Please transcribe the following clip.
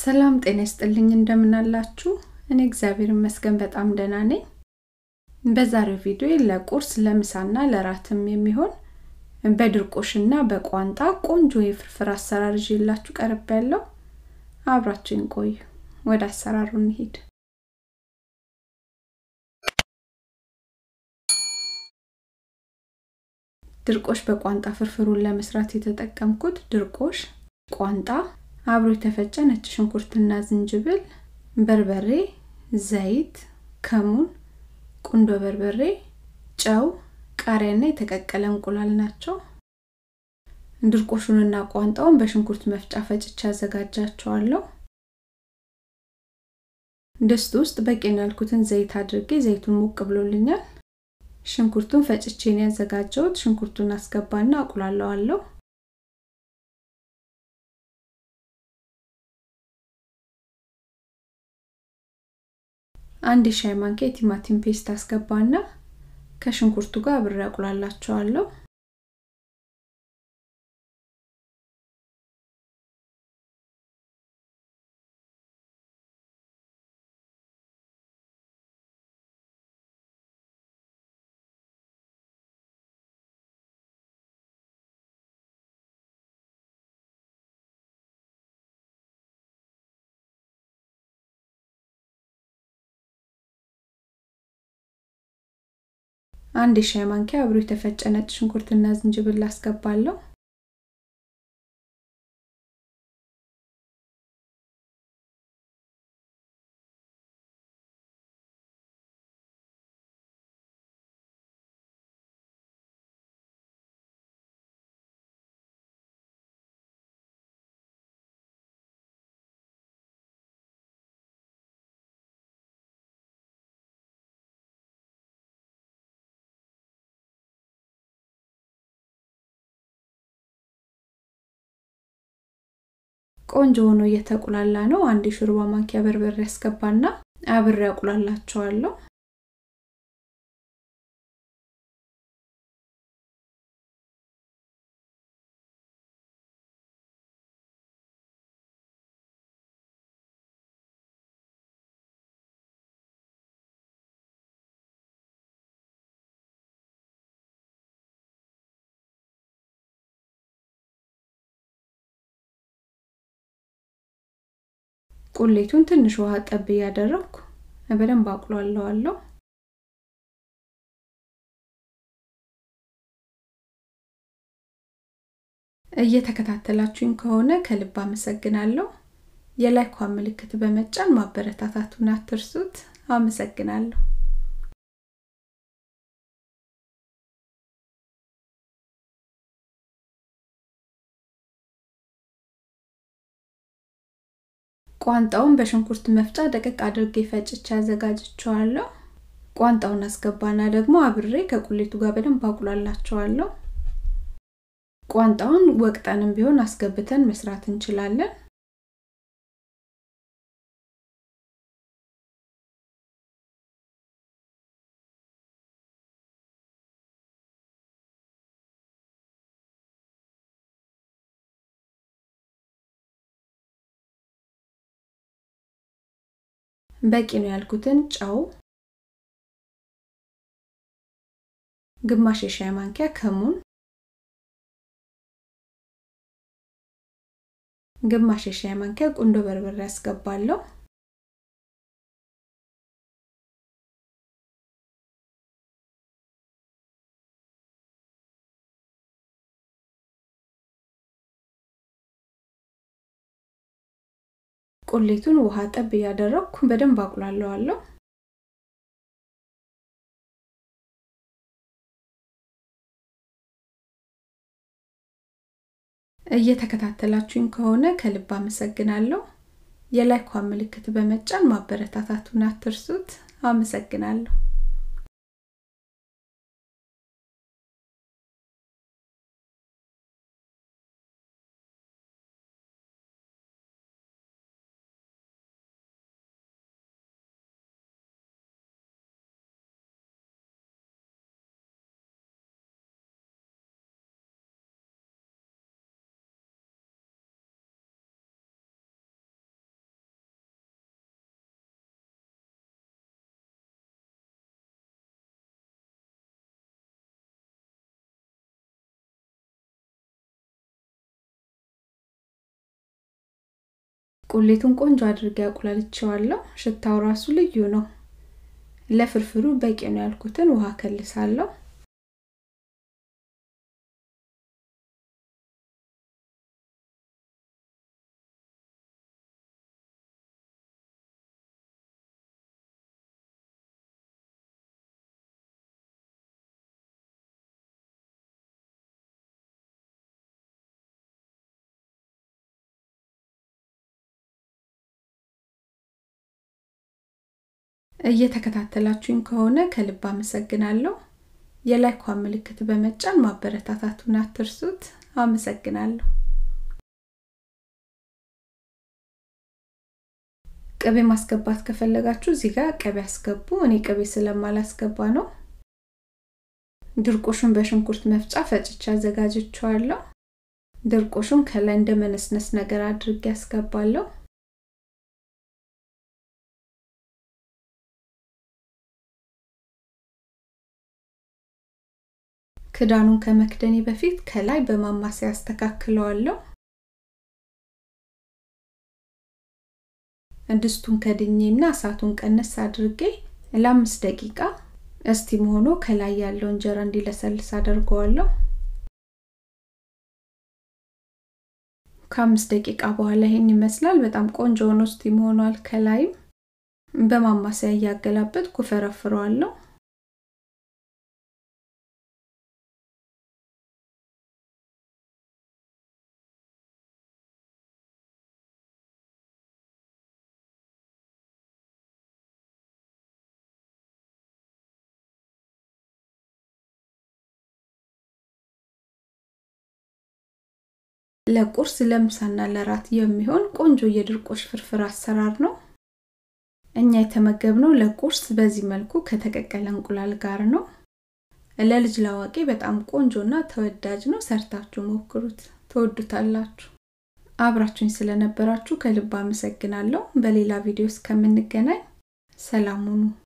ሰላም ጤና ይስጥልኝ እንደምን አላችሁ እኔ እግዚአብሔር ይመስገን በጣም ደህና ነኝ በዛሬው ቪዲዮ ለቁርስ ለምሳና ለራትም የሚሆን በድርቆሽና በቋንጣ ቆንጆ የፍርፍር አሰራር ይዤላችሁ ቀርቤያለሁ አብራችሁን ቆዩ ወደ አሰራሩ እንሂድ ድርቆሽ በቋንጣ ፍርፍሩን ለመስራት የተጠቀምኩት ድርቆሽ ቋንጣ አብሮ የተፈጨ ነጭ ሽንኩርትና ዝንጅብል በርበሬ ዘይት ከሙን ቁንዶ በርበሬ ጨው ቃሪያና የተቀቀለ እንቁላል ናቸው ድርቆሹንና ቋንጣውን በሽንኩርት መፍጫ ፈጭቼ አዘጋጃቸዋለሁ ድስት ውስጥ በቂና ያልኩትን ዘይት አድርጌ ዘይቱን ሙቅ ብሎልኛል ሽንኩርቱን ፈጭቼ ነው ያዘጋጀሁት ሽንኩርቱን አስገባና አቁላለዋለሁ አንድ ሻይ ማንኪያ ቲማቲም ፔስት አስገባና ከሽንኩርቱ ጋር አብሬ አቁላላቸዋለሁ አንድ ሻይ ማንኪያ አብሮ የተፈጨ ነጭ ሽንኩርትና ዝንጅብል አስገባለሁ ቆንጆ ሆኖ እየተቁላላ ነው አንድ ሹርባ ማንኪያ በርበሬ አስገባና አብሬ አቁላላቸዋለሁ ቁሌቱን ትንሽ ውሃ ጠብ ያደረኩ በደንብ አቁላለዋለሁ እየተከታተላችሁኝ ከሆነ ከልብ አመሰግናለሁ የላይክ ምልክት በመጫን ማበረታታቱን አትርሱት አመሰግናለሁ ቋንጣውን በሽንኩርት መፍጫ ደቀቅ አድርጌ ፈጭቼ አዘጋጅቼዋለሁ ቋንጣውን አስገባና ደግሞ አብሬ ከቁሌቱ ጋር በደንብ አቁላላቸዋለሁ ቋንጣውን ወቅጠንም ቢሆን አስገብተን መስራት እንችላለን በቂ ነው ያልኩትን ጨው ግማሽ ሻይ ማንኪያ ከሙን ግማሽ ሻይ ማንኪያ ቁንዶ በርበሬ አስገባለሁ ቁሌቱን ውሃ ጠብ ያደረኩ በደንብ አቁላለዋለሁ እየተከታተላችሁኝ ከሆነ ከልብ አመሰግናለሁ የላይክ ምልክት በመጫን ማበረታታቱን አትርሱት አመሰግናለሁ ቁሌቱን ቆንጆ አድርጌ አቁላልቼዋለሁ። ሽታው ራሱ ልዩ ነው። ለፍርፍሩ በቂ ነው ያልኩትን ውሃ ከልሳለሁ። እየተከታተላችሁኝ ከሆነ ከልብ አመሰግናለሁ። የላይክ ምልክት በመጫን ማበረታታቱን አትርሱት። አመሰግናለሁ። ቅቤ ማስገባት ከፈለጋችሁ እዚህ ጋር ቅቤ አስገቡ። እኔ ቅቤ ስለማላስገባ ነው። ድርቆሹን በሽንኩርት መፍጫ ፈጭቼ አዘጋጅቼዋለሁ። ድርቆሹን ከላይ እንደመነስነስ ነገር አድርጌ አስገባለሁ። ክዳኑን ከመክደኔ በፊት ከላይ በማማሰያ አስተካክለዋለሁ። ድስቱን ከድኜና እሳቱን ቀነስ አድርጌ ለ5 ደቂቃ እስቲም ሆኖ ከላይ ያለው እንጀራ እንዲለሰልስ አደርገዋለሁ። ከ5 ደቂቃ በኋላ ይሄን ይመስላል። በጣም ቆንጆ ሆኖ እስቲም ሆኗል። ከላይ በማማሰያ ያገላበጥኩ ፈረፍረዋለሁ። ለቁርስ ለምሳና ለራት የሚሆን ቆንጆ የድርቆሽ ፍርፍር አሰራር ነው። እኛ የተመገብነው ለቁርስ በዚህ መልኩ ከተቀቀለ እንቁላል ጋር ነው። ለልጅ ላዋቂ በጣም ቆንጆና ተወዳጅ ነው። ሰርታችሁ ሞክሩት፣ ተወዱታላችሁ። አብራችሁኝ ስለነበራችሁ ከልብ አመሰግናለሁ። በሌላ ቪዲዮ እስከምንገናኝ ሰላም ሁኑ።